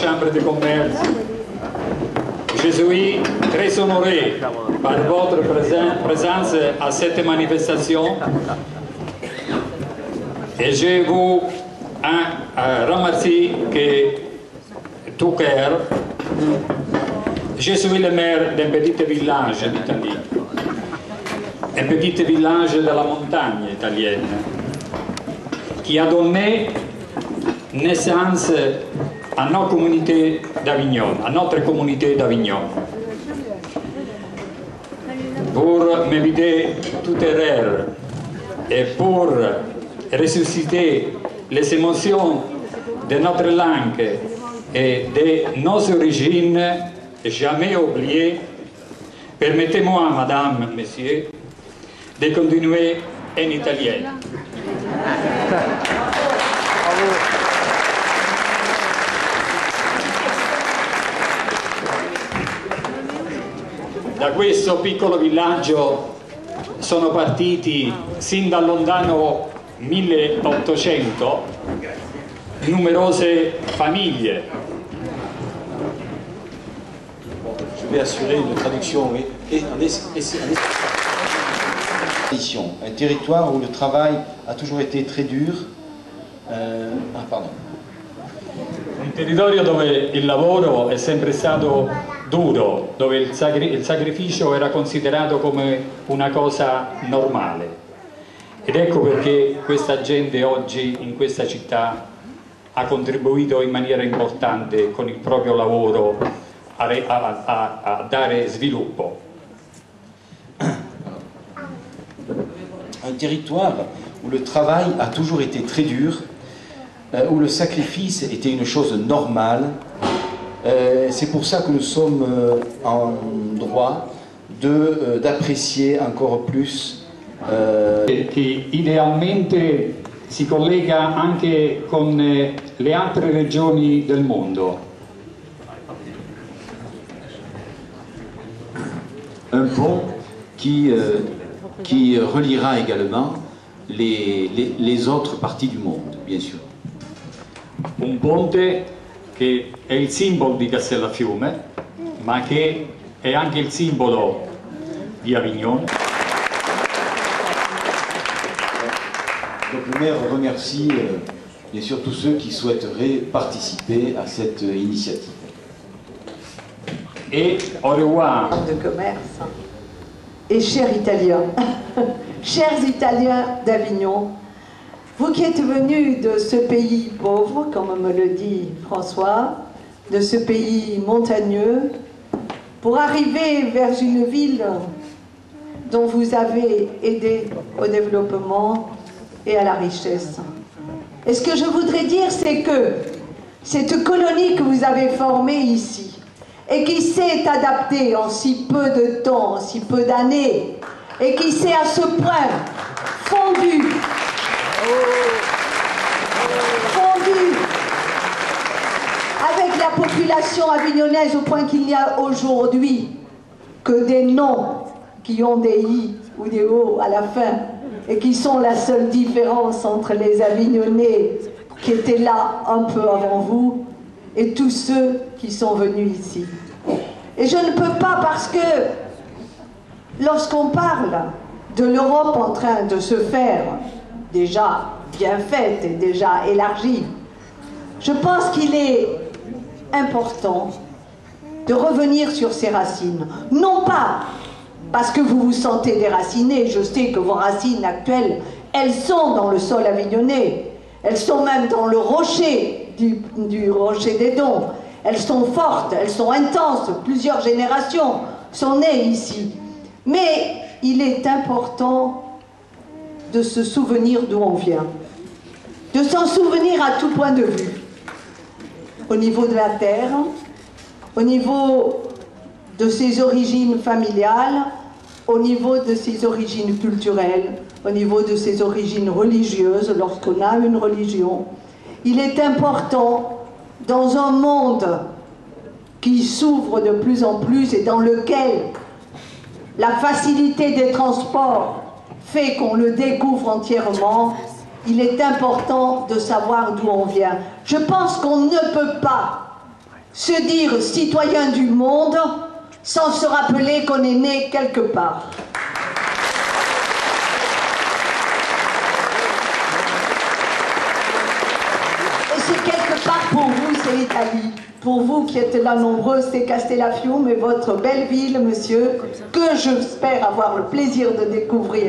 Chambre de commerce. Je suis très honoré par votre présence à cette manifestation et je vous remercie que tout cœur. Je suis le maire d'un petit village d'Italie, un petit village de la montagne italienne, qui a donné naissance à notre communauté d'Avignon. Pour m'éviter toute erreur et pour ressusciter les émotions de notre langue et de nos origines jamais oubliées, permettez-moi, madame, messieurs, de continuer en italien. Da questo piccolo villaggio sono partiti sin dal lontano 1800 numerose famiglie. Je vais assurer une traduction, oui. Un territoire où le travail a toujours été très dur. Un territorio dove il lavoro è sempre stato duro, dove il sacrificio era considerato come una cosa normale. Ed ecco perché questa gente oggi in questa città ha contribuito in maniera importante con il proprio lavoro a dare sviluppo. Un territoire où le travail a toujours été très dur, où le sacrifice était une chose normale. C'est pour ça que nous sommes en droit d'apprécier encore plus. Che idealmente si collega anche con le altre regioni del mondo. Un pont qui reliera également les autres parties du monde, bien sûr. Un ponte che è il simbolo di Castellafiume, ma che è anche il simbolo di Avignon. Donc le maire remercie bien sûr tous ceux qui souhaiteraient participer à cette initiative. Et au revoir. De commerce. Et chers Italiens, chers Italiens d'Avignon, vous qui êtes venus de ce pays pauvre, comme me le dit François, de ce pays montagneux, pour arriver vers une ville dont vous avez aidé au développement et à la richesse. Et ce que je voudrais dire, c'est que cette colonie que vous avez formée ici, et qui s'est adaptée en si peu de temps, en si peu d'années, et qui s'est à ce point fondue avec la population avignonnaise au point qu'il n'y a aujourd'hui que des noms qui ont des i ou des o à la fin et qui sont la seule différence entre les Avignonnais qui étaient là un peu avant vous et tous ceux qui sont venus ici. Et je ne peux pas, parce que lorsqu'on parle de l'Europe en train de se faire déjà bien faite et déjà élargie, je pense qu'il est important de revenir sur ses racines. Non pas parce que vous vous sentez déraciné, je sais que vos racines actuelles, elles sont dans le sol avignonnais, elles sont même dans le rocher du rocher des Dons, elles sont fortes, elles sont intenses, plusieurs générations sont nées ici. Mais il est important de se souvenir d'où on vient, de s'en souvenir à tout point de vue, au niveau de la terre, au niveau de ses origines familiales, au niveau de ses origines culturelles, au niveau de ses origines religieuses, lorsqu'on a une religion. Il est important, dans un monde qui s'ouvre de plus en plus et dans lequel la facilité des transports fait qu'on le découvre entièrement, il est important de savoir d'où on vient. Je pense qu'on ne peut pas se dire citoyen du monde sans se rappeler qu'on est né quelque part. Et c'est quelque part pour vous, c'est l'Italie. Pour vous qui êtes là nombreux, c'est Castellaffiume et votre belle ville, monsieur, que j'espère avoir le plaisir de découvrir.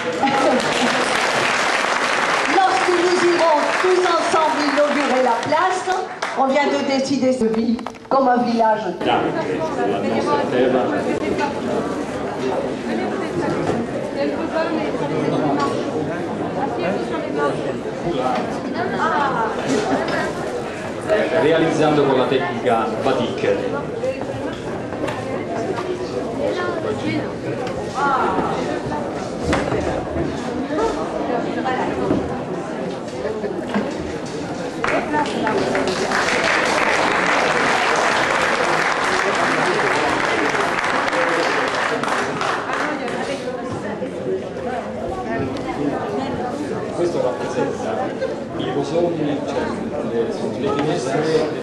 Lorsque nous irons tous ensemble inaugurer la place, on vient de décider de vie comme un village. Realizzando con la tecnica batik. Questo rappresenta i rosoni, cioè le finestre.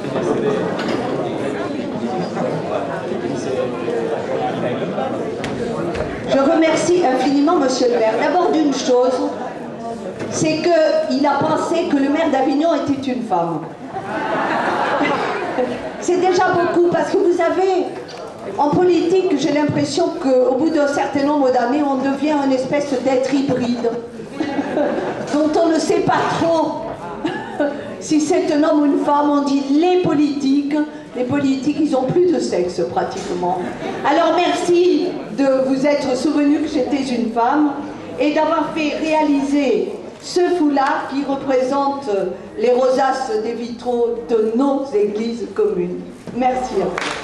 Je remercie infiniment monsieur le maire. D'abord d'une chose, c'est qu'il a pensé que le maire d'Avignon était une femme. C'est déjà beaucoup parce que vous savez, en politique, j'ai l'impression qu'au bout d'un certain nombre d'années, on devient une espèce d'être hybride, dont on ne sait pas trop si c'est un homme ou une femme. On dit les politiques, ils n'ont plus de sexe pratiquement. Alors merci de vous être souvenu que j'étais une femme et d'avoir fait réaliser ce foulard qui représente les rosaces des vitraux de nos églises communes. Merci à vous.